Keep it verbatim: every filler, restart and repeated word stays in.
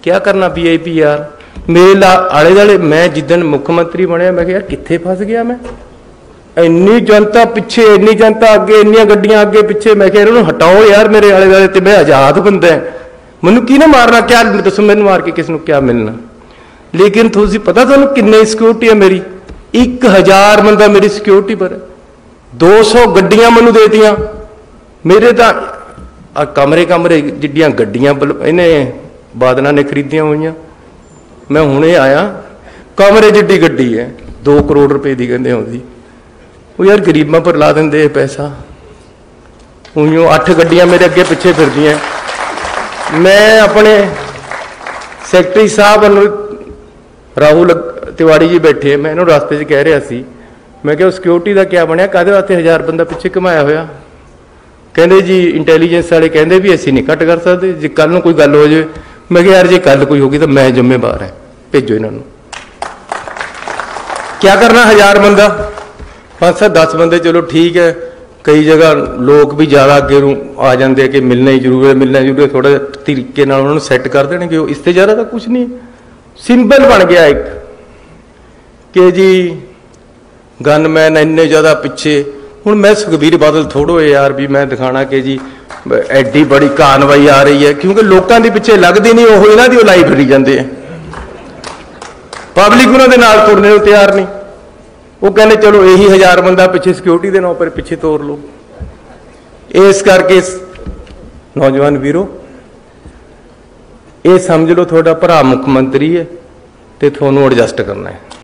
क्या करना we I P यार। मेरे आले दुआले मैं जिदन मुख्यमंत्री बनया मैं यार कित्थे फस गया मैं, इन्नी जनता पिछे, इन्नी जनता अगे, इन्नियां गड्डियां अगे पिछे। मैं क्या इन्होंने हटाओ यार मेरे आले दुआले ते मैं आजाद बंदा है, मैनू की ना मारना, क्या दसो मैनू मार के किसी को क्या मिलना। लेकिन तुझे पता तुहानू किन्नी सिक्योरिटी है मेरी, एक हजार बंदा मेरी सिक्योरिटी पर है, दो सौ गड्डियां मैनू दे दियां मेरे तो आ कमरे कमरे जिड्डियां गड्डियां इन्हें बादलों ने खरीदियां हुई। मैं हुणे आया कमरे जिड्डी गड्डी है दो करोड़ रुपए की कहते आउंदी, वो यार गरीबों पर ला देंगे पैसा। उइयों अठ गड्डियां मेरे अगे पिछे फिरदियां। मैं अपने सैकटरी साहब राहुल तिवाड़ी जी बैठे, मैं इन्होंने रास्ते च कह रहा सी, मैं क्या सिक्योरिटी का क्या बनया, काहदे वास्ते हज़ार बंदा पिछे घुमाया होया। कहते जी इंटैलीजेंस वाले कहते भी असीं नहीं घट कर सकते, जे कल कोई गल हो जाए। मैं क्या यार जे कल कोई होगी तो मैं जिम्मेवार है, भेजो इन्हों। क्या करना हज़ार बंदा, पाँच सौ दस बंदे चलो ठीक है। कई जगह लोग भी ज़्यादा अगे आ जाते हैं कि मिलना ही जरूर है, मिलना जरूर है, थोड़ा तरीके नाल उन्होंने सैट कर देंगे। इससे ज़्यादा तो कुछ नहीं, सिंबल बन गया एक कि जी गनमैन इन्ने ज़्यादा पिछे। हुण मैं सुखबीर बादल थोड़ो है यार भी मैं दिखाना कि जी एड्डी बड़ी कानवाई आ रही है, क्योंकि लोगों के पिछे लगती नहीं, वो इन्हों की लाई फिरी जाते हैं। पब्लिक उन्होंने नाल तुरने को तैयार नहीं, वो कहने चलो यही हज़ार बंदा पिछे सिक्योरिटी के नाम पर पिछे तोड़ लो। इस करके नौजवान वीरो ये समझ लो थोड़ा भरा मुख्यमंत्री है तो थोनों एडजस्ट करना है।